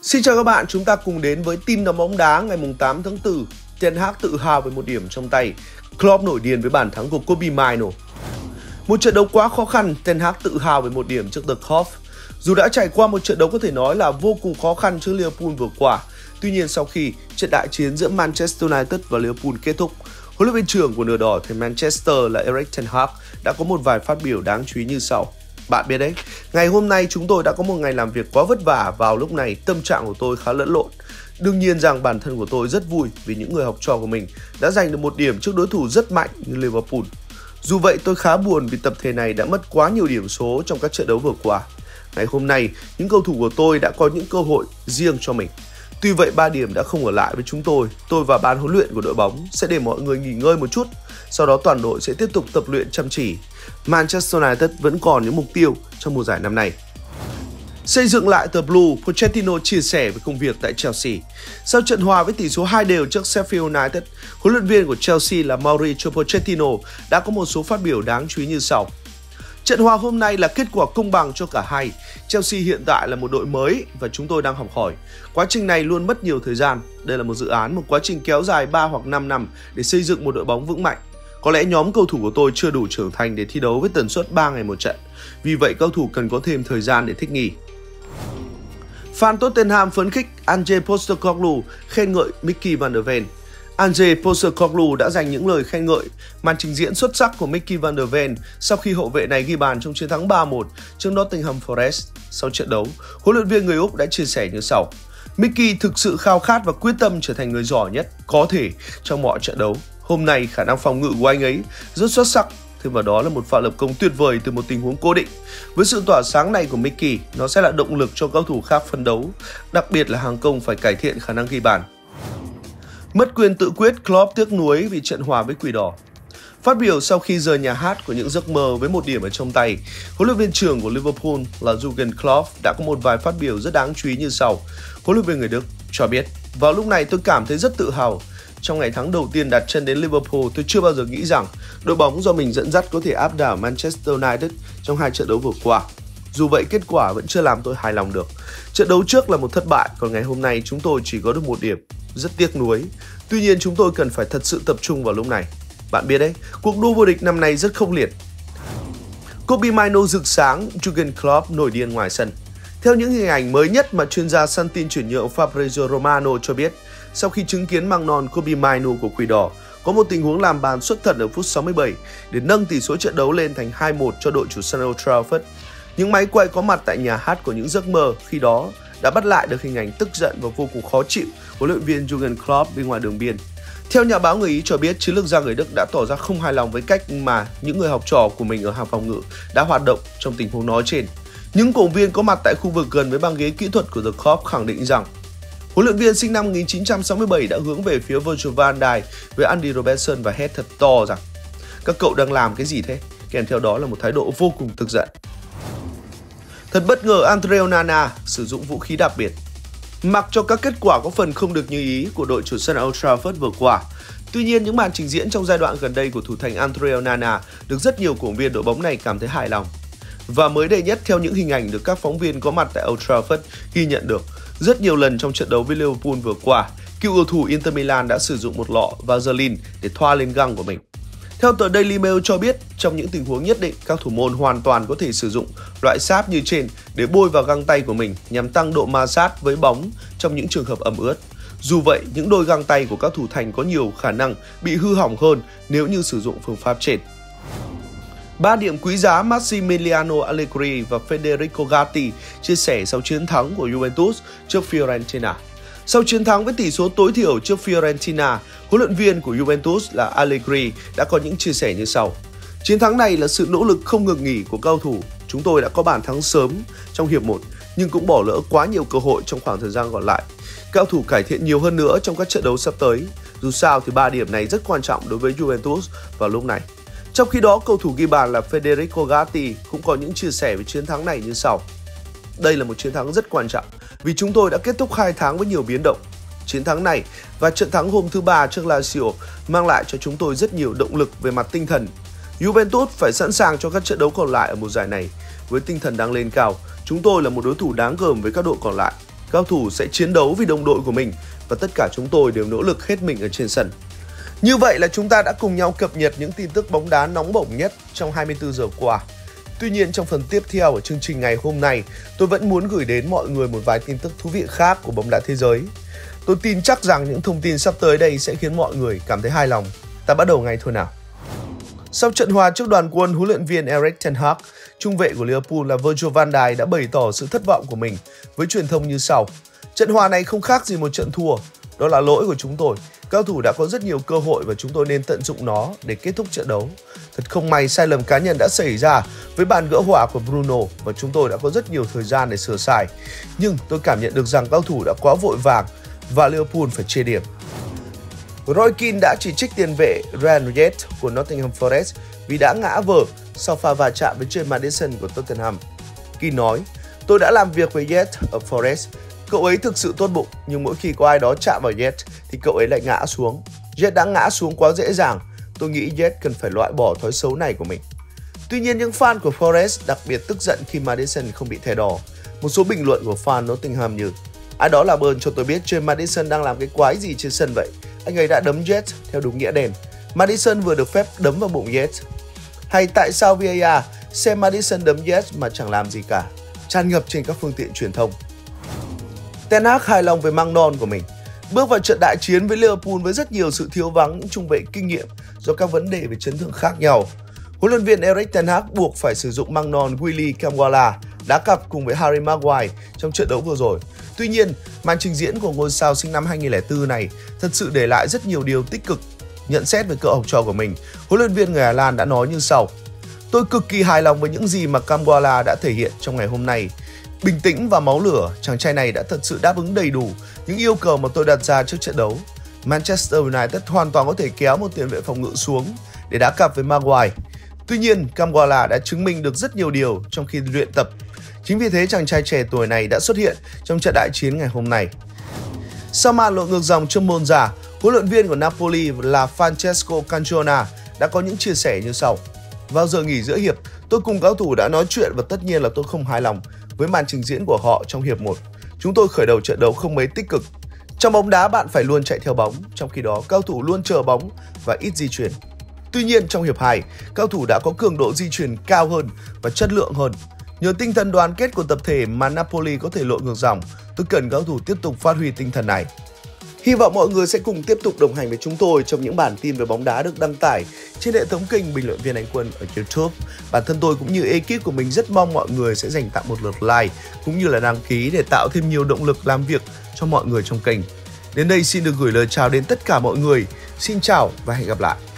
Xin chào các bạn, chúng ta cùng đến với tin nóng bóng đá ngày 8 tháng 4. Ten Hag tự hào với một điểm trong tay, Klopp nổi điên với bàn thắng của Kobbie Mainoo. Một trận đấu quá khó khăn, Ten Hag tự hào với một điểm trước The Cop. Dù đã trải qua một trận đấu có thể nói là vô cùng khó khăn trước Liverpool vừa qua, tuy nhiên sau khi trận đại chiến giữa Manchester United và Liverpool kết thúc, huấn luyện viên trưởng của nửa đỏ thầy Manchester là Erik ten Hag đã có một vài phát biểu đáng chú ý như sau. Bạn biết đấy, ngày hôm nay chúng tôi đã có một ngày làm việc quá vất vả, vào lúc này tâm trạng của tôi khá lẫn lộn. Đương nhiên rằng bản thân của tôi rất vui vì những người học trò của mình đã giành được một điểm trước đối thủ rất mạnh như Liverpool. Dù vậy tôi khá buồn vì tập thể này đã mất quá nhiều điểm số trong các trận đấu vừa qua. Ngày hôm nay, những cầu thủ của tôi đã có những cơ hội riêng cho mình. Tuy vậy 3 điểm đã không ở lại với chúng tôi và ban huấn luyện của đội bóng sẽ để mọi người nghỉ ngơi một chút, sau đó toàn đội sẽ tiếp tục tập luyện chăm chỉ. Manchester United vẫn còn những mục tiêu trong mùa giải năm nay. Xây dựng lại tờ Blue, Pochettino chia sẻ về công việc tại Chelsea. Sau trận hòa với tỷ số 2-2 trước Sheffield United, huấn luyện viên của Chelsea là Mauricio Pochettino đã có một số phát biểu đáng chú ý như sau. Trận hòa hôm nay là kết quả công bằng cho cả hai. Chelsea hiện tại là một đội mới và chúng tôi đang học hỏi. Quá trình này luôn mất nhiều thời gian. Đây là một dự án, một quá trình kéo dài 3 hoặc 5 năm để xây dựng một đội bóng vững mạnh. Có lẽ nhóm cầu thủ của tôi chưa đủ trưởng thành để thi đấu với tần suất 3 ngày một trận. Vì vậy cầu thủ cần có thêm thời gian để thích nghi. Fan Tottenham phấn khích, Ange Postecoglou khen ngợi Mickey van der Ven. Ange Postecoglou đã dành những lời khen ngợi màn trình diễn xuất sắc của Mickey van der Ven sau khi hậu vệ này ghi bàn trong chiến thắng 3-1 trước Nottingham Forest. Sau trận đấu, huấn luyện viên người Úc đã chia sẻ như sau. Mickey thực sự khao khát và quyết tâm trở thành người giỏi nhất có thể trong mọi trận đấu. Hôm nay khả năng phòng ngự của anh ấy rất xuất sắc. Thêm vào đó là một pha lập công tuyệt vời từ một tình huống cố định. Với sự tỏa sáng này của Mickey, nó sẽ là động lực cho cầu thủ khác phấn đấu, đặc biệt là hàng công phải cải thiện khả năng ghi bàn. Mất quyền tự quyết, Klopp tiếc nuối vì trận hòa với Quỷ Đỏ. Phát biểu sau khi rời nhà hát của những giấc mơ với một điểm ở trong tay, huấn luyện viên trưởng của Liverpool là Jurgen Klopp đã có một vài phát biểu rất đáng chú ý như sau. Huấn luyện viên người Đức cho biết, vào lúc này tôi cảm thấy rất tự hào. Trong ngày thắng đầu tiên đặt chân đến Liverpool, tôi chưa bao giờ nghĩ rằng đội bóng do mình dẫn dắt có thể áp đảo Manchester United trong 2 trận đấu vừa qua. Dù vậy, kết quả vẫn chưa làm tôi hài lòng được. Trận đấu trước là một thất bại, còn ngày hôm nay chúng tôi chỉ có được 1 điểm. Rất tiếc nuối. Tuy nhiên chúng tôi cần phải thật sự tập trung vào lúc này. Bạn biết đấy, cuộc đua vô địch năm nay rất khốc liệt. Kobbie Mainoo rực sáng, Jurgen Klopp nổi điên ngoài sân. Theo những hình ảnh mới nhất mà chuyên gia săn tin chuyển nhượng Fabrizio Romano cho biết, sau khi chứng kiến măng non Kobbie Mainoo của Quỷ Đỏ, có một tình huống làm bàn xuất thần ở phút 67 để nâng tỷ số trận đấu lên thành 2-1 cho đội chủ sân Old Trafford. Những máy quay có mặt tại nhà hát của những giấc mơ khi đó đã bắt lại được hình ảnh tức giận và vô cùng khó chịu của huấn luyện viên Jurgen Klopp bên ngoài đường biên. Theo nhà báo người Ý cho biết, chiến lược gia người Đức đã tỏ ra không hài lòng với cách mà những người học trò của mình ở hàng phòng ngự đã hoạt động trong tình huống nói trên. Những cổ động viên có mặt tại khu vực gần với băng ghế kỹ thuật của The Cop khẳng định rằng huấn luyện viên sinh năm 1967 đã hướng về phía Virgil van Dijk với Andy Robertson và hét thật to rằng các cậu đang làm cái gì thế? Kèm theo đó là một thái độ vô cùng tức giận. Thật bất ngờ, Andre Onana sử dụng vũ khí đặc biệt. Mặc cho các kết quả có phần không được như ý của đội chủ sân Old Trafford vừa qua, tuy nhiên những màn trình diễn trong giai đoạn gần đây của thủ thành Andre Onana được rất nhiều cổ động viên đội bóng này cảm thấy hài lòng. Và mới đây nhất, theo những hình ảnh được các phóng viên có mặt tại Old Trafford ghi nhận được, rất nhiều lần trong trận đấu với Liverpool vừa qua, cựu cầu thủ Inter Milan đã sử dụng một lọ Vaseline để thoa lên găng của mình. Theo tờ Daily Mail cho biết, trong những tình huống nhất định, các thủ môn hoàn toàn có thể sử dụng loại sáp như trên để bôi vào găng tay của mình nhằm tăng độ ma sát với bóng trong những trường hợp ẩm ướt. Dù vậy, những đôi găng tay của các thủ thành có nhiều khả năng bị hư hỏng hơn nếu như sử dụng phương pháp trên. 3 điểm quý giá Massimiliano Allegri và Federico Gatti chia sẻ sau chiến thắng của Juventus trước Fiorentina. Sau chiến thắng với tỷ số tối thiểu trước Fiorentina, huấn luyện viên của Juventus là Allegri đã có những chia sẻ như sau. Chiến thắng này là sự nỗ lực không ngừng nghỉ của cầu thủ. Chúng tôi đã có bàn thắng sớm trong hiệp 1 nhưng cũng bỏ lỡ quá nhiều cơ hội trong khoảng thời gian còn lại. Cầu thủ cải thiện nhiều hơn nữa trong các trận đấu sắp tới. Dù sao thì 3 điểm này rất quan trọng đối với Juventus vào lúc này. Trong khi đó, cầu thủ ghi bàn là Federico Gatti cũng có những chia sẻ về chiến thắng này như sau. Đây là một chiến thắng rất quan trọng vì chúng tôi đã kết thúc 2 tháng với nhiều biến động. Chiến thắng này và trận thắng hôm thứ Ba trước Lazio mang lại cho chúng tôi rất nhiều động lực về mặt tinh thần. Juventus phải sẵn sàng cho các trận đấu còn lại ở mùa giải này. Với tinh thần đang lên cao, chúng tôi là một đối thủ đáng gờm với các đội còn lại. Cao thủ sẽ chiến đấu vì đồng đội của mình và tất cả chúng tôi đều nỗ lực hết mình ở trên sân. Như vậy là chúng ta đã cùng nhau cập nhật những tin tức bóng đá nóng bỏng nhất trong 24 giờ qua. Tuy nhiên, trong phần tiếp theo ở chương trình ngày hôm nay, tôi vẫn muốn gửi đến mọi người một vài tin tức thú vị khác của bóng đá thế giới. Tôi tin chắc rằng những thông tin sắp tới đây sẽ khiến mọi người cảm thấy hài lòng. Ta bắt đầu ngay thôi nào. Sau trận hòa trước đoàn quân, huấn luyện viên Erik ten Hag, trung vệ của Liverpool là Virgil van Dijk đã bày tỏ sự thất vọng của mình với truyền thông như sau. Trận hòa này không khác gì một trận thua. Đó là lỗi của chúng tôi. Cao thủ đã có rất nhiều cơ hội và chúng tôi nên tận dụng nó để kết thúc trận đấu. Thật không may, sai lầm cá nhân đã xảy ra với bàn gỡ hòa của Bruno và chúng tôi đã có rất nhiều thời gian để sửa sai. Nhưng tôi cảm nhận được rằng cao thủ đã quá vội vàng và Liverpool phải chê điểm. Roy Keane đã chỉ trích tiền vệ Ryan Yates của Nottingham Forest vì đã ngã vờ sau pha va chạm với James Maddison của Tottenham. Keane nói, tôi đã làm việc với Yates ở Forest. Cậu ấy thực sự tốt bụng, nhưng mỗi khi có ai đó chạm vào Yates thì cậu ấy lại ngã xuống. Yates đã ngã xuống quá dễ dàng. Tôi nghĩ Yates cần phải loại bỏ thói xấu này của mình. Tuy nhiên, những fan của Forest đặc biệt tức giận khi Maddison không bị thẻ đỏ. Một số bình luận của fan Nottingham như: ai đó làm ơn cho tôi biết James Maddison đang làm cái quái gì trên sân vậy? Anh ấy đã đấm Yates theo đúng nghĩa đen. Maddison vừa được phép đấm vào bụng Yates. Hay tại sao VAR xem Maddison đấm Yates mà chẳng làm gì cả? Tràn ngập trên các phương tiện truyền thông. Ten Hag hài lòng với măng non của mình. Bước vào trận đại chiến với Liverpool với rất nhiều sự thiếu vắng những trung vệ kinh nghiệm do các vấn đề về chấn thương khác nhau. Huấn luyện viên Erik ten Hag buộc phải sử dụng măng non Willy Kamwala đá cặp cùng với Harry Maguire trong trận đấu vừa rồi. Tuy nhiên, màn trình diễn của ngôi sao sinh năm 2004 này thật sự để lại rất nhiều điều tích cực. Nhận xét về cậu học trò của mình, huấn luyện viên người Hà Lan đã nói như sau: tôi cực kỳ hài lòng với những gì mà Kamwala đã thể hiện trong ngày hôm nay. Bình tĩnh và máu lửa, chàng trai này đã thật sự đáp ứng đầy đủ những yêu cầu mà tôi đặt ra trước trận đấu. Manchester United hoàn toàn có thể kéo một tiền vệ phòng ngự xuống để đá cặp với Maguire. Tuy nhiên, Kamwala đã chứng minh được rất nhiều điều trong khi luyện tập. Chính vì thế, chàng trai trẻ tuổi này đã xuất hiện trong trận đại chiến ngày hôm nay. Sau màn lội ngược dòng trước Monza, huấn luyện viên của Napoli là Francesco Canzona đã có những chia sẻ như sau. Vào giờ nghỉ giữa hiệp, tôi cùng cầu thủ đã nói chuyện và tất nhiên là tôi không hài lòng với màn trình diễn của họ trong hiệp 1. Chúng tôi khởi đầu trận đấu không mấy tích cực. Trong bóng đá bạn phải luôn chạy theo bóng, trong khi đó cao thủ luôn chờ bóng và ít di chuyển. Tuy nhiên trong hiệp 2, cao thủ đã có cường độ di chuyển cao hơn và chất lượng hơn. Nhờ tinh thần đoàn kết của tập thể mà Napoli có thể lội ngược dòng, tôi cần cao thủ tiếp tục phát huy tinh thần này. Hy vọng mọi người sẽ cùng tiếp tục đồng hành với chúng tôi trong những bản tin về bóng đá được đăng tải trên hệ thống kênh Bình luận viên Anh Quân ở YouTube. Bản thân tôi cũng như ekip của mình rất mong mọi người sẽ dành tặng một lượt like cũng như là đăng ký để tạo thêm nhiều động lực làm việc cho mọi người trong kênh. Đến đây xin được gửi lời chào đến tất cả mọi người. Xin chào và hẹn gặp lại.